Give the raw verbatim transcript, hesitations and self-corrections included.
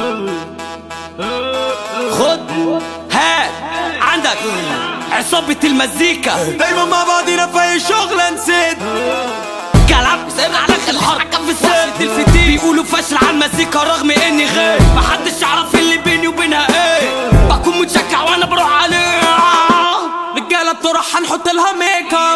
خد هات عندك عصابة المزيكا دايما مع بعضينا في اي شغلة نسيت كلام سايبنا على الحرب حكم في السيد الفتيل بيقولوا فشل على المزيكا رغم اني غير محدش يعرف اللي بيني وبينها ايه بكون متشجع وانا بروح عليه رجالة بتروح هنحط لها ميك اب